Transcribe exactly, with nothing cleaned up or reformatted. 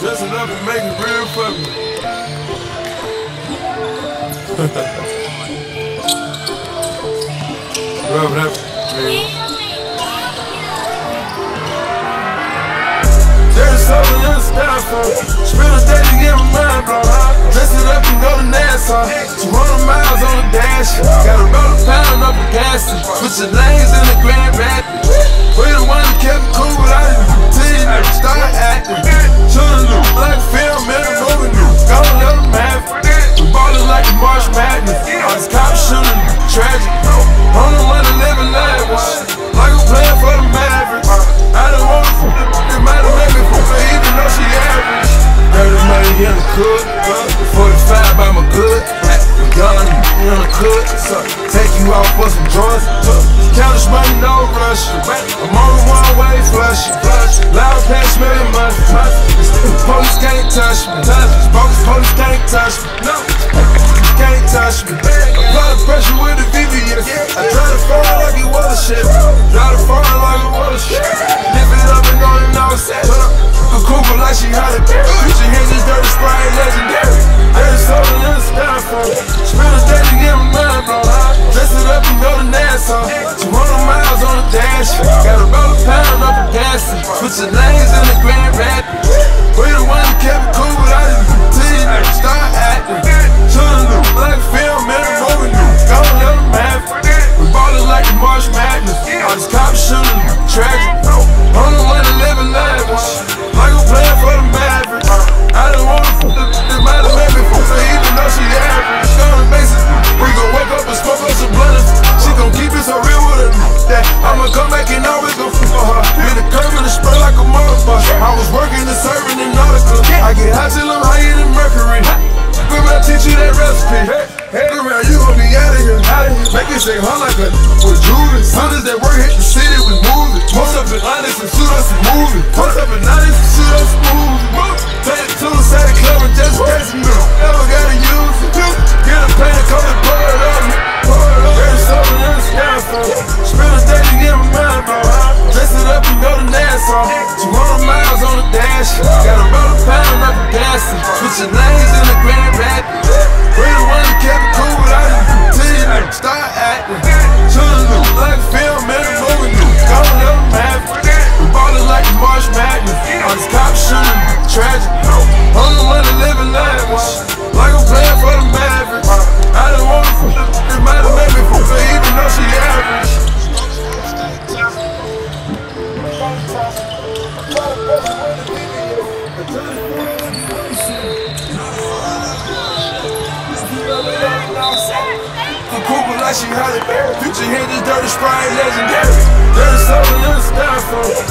Dress it up and make it real for me. Rub it up, man. There's something in the styrofoam. Spend a day to get my mind blown. Dress it up and go to Nassau. two hundred miles on the dash. Gotta roll a pound up a gas. Switch your lanes in the Grand Rapids. We the one that kept it cool without it. Till you never start acting. Should've knew like film in a movie. Gonna let them have it. We ballin' like a March Madness. All these cops shooting tragic. I'm the one that living lavish. Like I'm playing for the Mavericks. I don't want to f*** it might have made me f*** her even though she average. Dirty money in the cook. forty-five by my good. Gun in the cook. Take you out for some joints. Cash money, no rush. I'm on the one way flush. Loud cash, smelling money. Police can't touch me. Bogus police can't touch me. Can't touch me. Apply the pressure with the V V S. I try to fall like it was a shit. Try to fall like it was a shit. Lift it up and go and all set. A cougar like she hot it. Future hinges, dirty sprite, legendary. There's something in the styrofoam. Spend a day to get my mind blown. Dress it up and go to Nassau. two hundred miles on the dash. Gotta roll a pound up a gas. Switch your lanes in the Grand Rapids. We the one that kept it cool without it. Till you never start acting. Should've knew like film in a movie. Gonna let them have it. We ballin' like a March Madness. All these cops shooting tragic. I'm the one that living lavish. Like I'm playing for the Mavericks. I don't wanna f*** it, it might have made me f*** her even though she average. Gonna basis, we gon' wake up and smoke up some blunt. She gon' keep it so real with her that I'ma come back and always gon' f*** for her. Hit the curve and the spray like a motherfucker. I was working and serving in Nautica. I get hot till I'm higher than Mercury. Baby, I'll teach you that recipe. Hey, around, you gon' be out of here. Make it say huh like a with jewelry. Soon as that work hit the city, we move it. Post up in honest and suit us and move it. Post up in honest and suit us and move it. Take it to the side of the club and just catch me. Never gotta use it. Get a painter, come and pour it up. There's something in the styrofoam. Spend a day to get my mind blown. Dress it up and go to Nassau. two hundred miles on the dash. Gotta roll a pound up a gas. Switch your lanes in the Grand Rapids. We the one that kept it cool without it. Till you never start acting. Should've knew like film in a movie. Gonna let them have it. We ballin' like a March Madness. All these cops shooting tragic. I'm the one that living lavish. Like I'm playing for the Mavericks. I don't wanna f*** it, it might have made me f*** her even though she average. Cougar like she hot it. Future hinges, dirty sprite, legendary. There's something in the styrofoam.